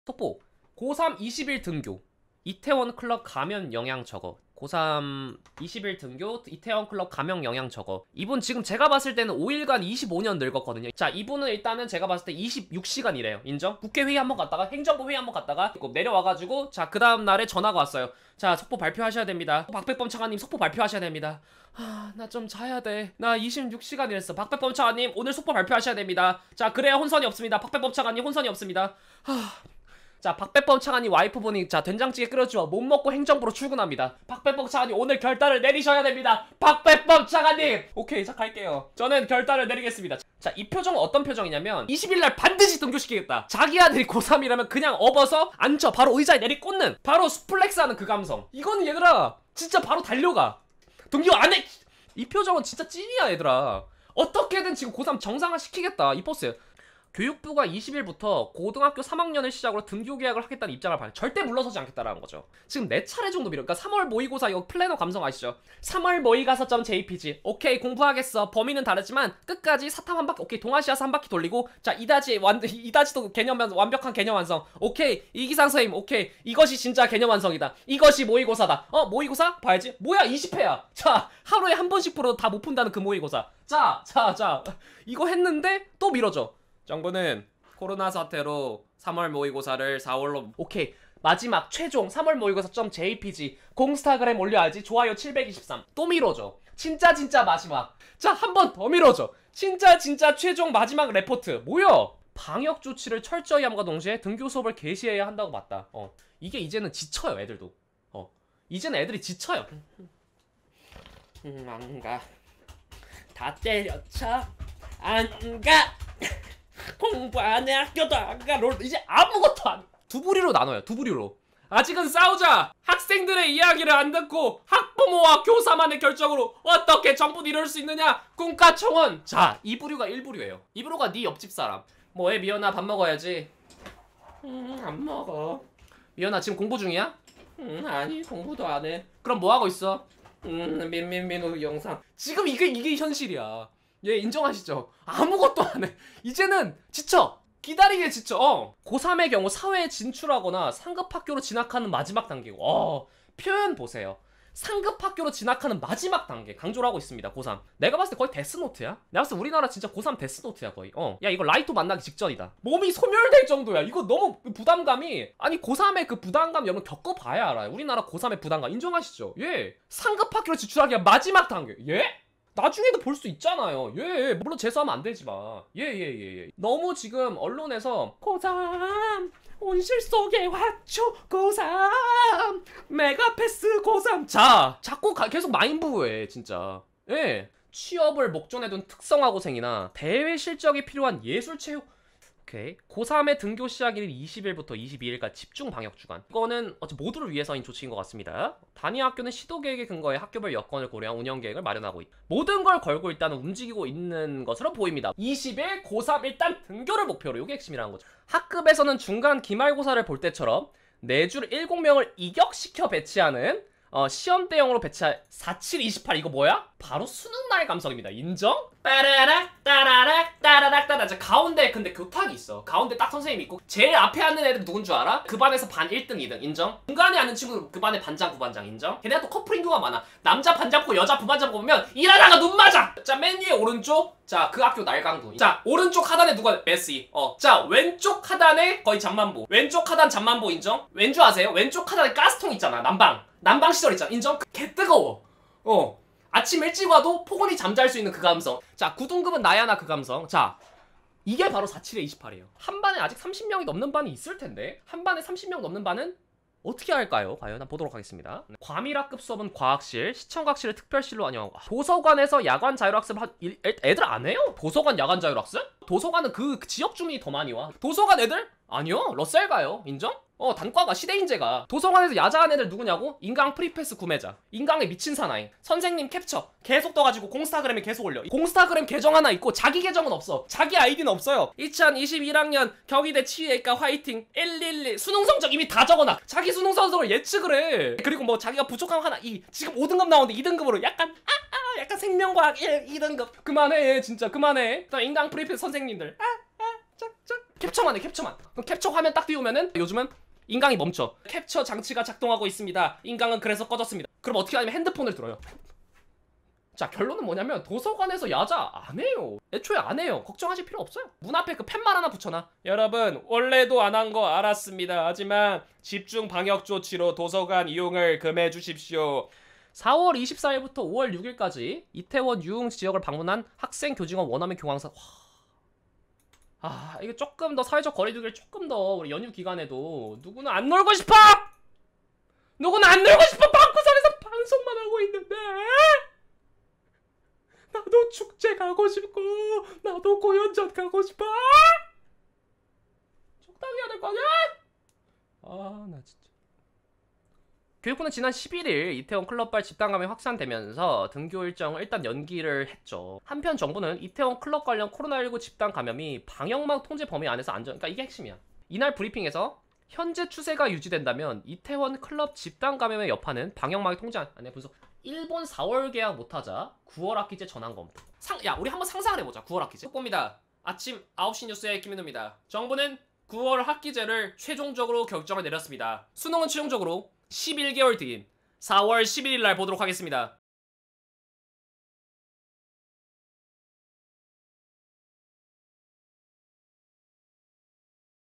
속보 고3 20일 등교 이태원 클럽 가면 영향 적어. 고3 20일 등교 이태원 클럽 가면 영향 적어. 이분 지금 제가 봤을 때는 5일간 25년 늙었거든요. 자, 이분은 일단은 제가 봤을 때 26시간이래요. 인정? 국회회의 한번 갔다가 행정부 회의 한번 갔다가 내려와가지고 자, 그 다음 날에 전화가 왔어요. 자, 속보 발표하셔야 됩니다. 박백범 차관님 속보 발표하셔야 됩니다. 나 좀 자야 돼. 나 26시간이랬어. 박백범 차관님 오늘 속보 발표하셔야 됩니다. 자, 그래야 혼선이 없습니다. 박백범 차관님 혼선이 없습니다. 자, 박백범 차관님 와이프분이 자 된장찌개 끓여주어 못 먹고 행정부로 출근합니다. 박백범 차관님 오늘 결단을 내리셔야 됩니다. 박백범 차관님. 오케이, 자 갈게요. 저는 결단을 내리겠습니다. 자, 이 표정은 어떤 표정이냐면 20일날 반드시 등교시키겠다. 자기 아들이 고3이라면 그냥 업어서 앉혀 바로 의자에 내리꽂는 바로 수플렉스하는 그 감성. 이거는 얘들아 진짜 바로 달려가. 등교 안 해. 이 표정은 진짜 찐이야 얘들아. 어떻게든 지금 고3 정상화 시키겠다 이 버스. 교육부가 20일부터 고등학교 3학년을 시작으로 등교 계약을 하겠다는 입장을 밝혀 절대 물러서지 않겠다라는 거죠. 지금 4차례 정도 미뤄. 그러니까 3월 모의고사 이거 플래너 감성 아시죠? 3월 모의고사.jpg 오케이 공부하겠어. 범위는 다르지만 끝까지 사탐 한 바퀴 오케이 동아시아사 한 바퀴 돌리고 자 이다지도 개념 완벽한 개념 완성. 오케이 이기상 선생님 오케이 이것이 진짜 개념 완성이다. 이것이 모의고사다. 모의고사? 봐야지. 뭐야 20회야. 자 하루에 한 번씩 풀어도 다 못 푼다는 그 모의고사. 자 이거 했는데 또 미뤄져. 정부는 코로나 사태로 3월 모의고사를 4월로 오케이 마지막 최종 3월 모의고사.jpg 공스타그램 올려야지. 좋아요 723. 또 미뤄져. 진짜 마지막. 자 한 번 더 미뤄져. 진짜 최종 마지막 레포트. 뭐야? 방역 조치를 철저히 함과 동시에 등교 수업을 개시해야 한다고 맞다. 이게 이제는 지쳐요 애들도. 이제는 애들이 지쳐요. 안가 다 때려쳐 안가 공부하네 학교도 안가 롤 이제 아무것도 안. 두 부류로 나눠요. 두 부류로. 아직은 싸우자. 학생들의 이야기를 안 듣고 학부모와 교사만의 결정으로 어떻게 정부는 이럴 수 있느냐. 꿈가청원. 자, 이 부류가 1부류예요. 이 부류가 네 옆집 사람. 뭐해 미연아 밥 먹어야지. 안 먹어. 미연아 지금 공부 중이야? 아니 공부도 안 해. 그럼 뭐 하고 있어? 민민민우 영상. 지금 이게 현실이야. 예, 인정하시죠? 아무것도 안 해. 이제는 지쳐. 기다리게 지쳐. 고3의 경우 사회에 진출하거나 상급 학교로 진학하는 마지막 단계고. 표현 보세요. 상급 학교로 진학하는 마지막 단계 강조를 하고 있습니다. 고3. 내가 봤을 때 거의 데스노트야. 내가 봤을 때 우리나라 진짜 고3 데스노트야 거의. 야 이거 라이토 만나기 직전이다. 몸이 소멸될 정도야. 이거 너무 부담감이. 아니 고3의 그 부담감 여러분 겪어봐야 알아요. 우리나라 고3의 부담감 인정하시죠? 예. 상급 학교로 진출하기가 마지막 단계. 예? 나중에도 볼 수 있잖아요. 예, 물론 재수하면 안 되지만. 예. 너무 지금 언론에서 고3 온실 속에 왔죠 고3 메가패스 고3 자 자꾸 계속 마인부해 진짜. 예. 취업을 목전에 둔 특성화고생이나 대외 실적이 필요한 예술체육. 오케이. 고3의 등교 시작일인 20일부터 22일까지 집중 방역 주간. 이거는 모두를 위해서인 조치인 것 같습니다. 단위 학교는 시도 계획에 근거해 학교별 여건을 고려한 운영 계획을 마련하고 있다. 모든 걸 걸고 일단은 움직이고 있는 것으로 보입니다. 20일 고3 일단 등교를 목표로. 이게 핵심이라는 거죠. 학급에서는 중간 기말고사를 볼 때처럼 4줄 7명을 이격시켜 배치하는 시험 대형으로 배치할 4728 이거 뭐야? 바로 수능날 감성입니다. 인정? 따라락 따라락 따라락 따라락. 자, 가운데 근데 교탁이 있어. 가운데 딱 선생님이 있고 제일 앞에 앉는 애들 누군 줄 알아? 그 반에서 반 1등 2등 인정? 중간에 앉는 친구 그 반에 반장 부반장 인정? 걔네가 또 커플인 경우가 많아. 남자 반장 보고 여자 부반장 보면 일하다가 눈 맞아. 자, 맨 위에 오른쪽. 자, 그 학교 날강도. 자, 오른쪽 하단에 누가 메시. 자, 왼쪽 하단에 거의 잠만보. 왼쪽 하단 잠만보 인정? 왠줄 아세요? 왼쪽 하단에 가스통 있잖아. 난방 시설 있잖아. 인정? 개 뜨거워. 아침 일찍 와도 포근히 잠잘 수 있는 그 감성. 자, 9등급은 나야나 그 감성. 자, 이게 바로 47에 28이에요. 한 반에 아직 30명이 넘는 반이 있을 텐데 한 반에 30명 넘는 반은 어떻게 할까요? 과연 한번 보도록 하겠습니다. 과밀학급 수업은 과학실, 시청각실을 특별실로 운영하고. 도서관에서 야간 자율학습 애들 안 해요? 도서관 야간 자율학습? 도서관은 그 지역 주민이 더 많이 와. 도서관 애들? 아니요. 러셀 가요. 인정? 단과가 시대인재가. 도서관에서 야자한 애들 누구냐고? 인강 프리패스 구매자. 인강에 미친 사나이. 선생님 캡처 계속 떠가지고 공스타그램에 계속 올려. 공스타그램 계정 하나 있고 자기 계정은 없어. 자기 아이디는 없어요. 2021학년 경희대 치외과 화이팅 111 수능 성적 이미 다 적어놔. 자기 수능 성적을 예측을 해. 그리고 뭐 자기가 부족한 거 하나 지금 5등급 나오는데 2등급으로 약간 약간 생명과학 2등급 그만해 진짜 그만해. 인강 프리패스 선생님들 짝짝 캡처만 해, 캡처만. 그럼 캡처 화면 딱 띄우면은 요즘은 인강이 멈춰. 캡처 장치가 작동하고 있습니다. 인강은 그래서 꺼졌습니다. 그럼 어떻게 하냐면 핸드폰을 들어요. 자, 결론은 뭐냐면 도서관에서 야자 안 해요. 애초에 안 해요. 걱정하실 필요 없어요. 문 앞에 그 팻말 하나 붙여놔. 여러분, 원래도 안 한 거 알았습니다. 하지만 집중 방역 조치로 도서관 이용을 금해 주십시오. 4월 24일부터 5월 6일까지 이태원 유흥 지역을 방문한 학생, 교직원, 원어민, 교황사. 이게 조금 더 사회적 거리두기를 조금 더 우리 연휴 기간에도 누구는 안 놀고 싶어! 누구는 안 놀고 싶어! 방구석에서 방송만 하고 있는데! 나도 축제 가고 싶고 나도 공연전 가고 싶어! 적당히 해야 될 거 아니야? 나 진짜. 교육부는 지난 11일 이태원 클럽발 집단 감염이 확산되면서 등교 일정을 일단 연기를 했죠. 한편 정부는 이태원 클럽 관련 코로나19 집단 감염이 방역망 통제 범위 안에서 그러니까 이게 핵심이야. 이날 브리핑에서 현재 추세가 유지된다면 이태원 클럽 집단 감염의 여파는 방역망의 통제 안에 분석. 일본 4월 계약 못하자 9월 학기제 전환 검토. 우리 한번 상상을 해보자. 9월 학기제. 속보입니다. 아침 9시 뉴스의 김민우입니다. 정부는 9월 학기제를 최종적으로 결정을 내렸습니다. 수능은 최종적으로 11개월 뒤인 4월 11일 날 보도록 하겠습니다.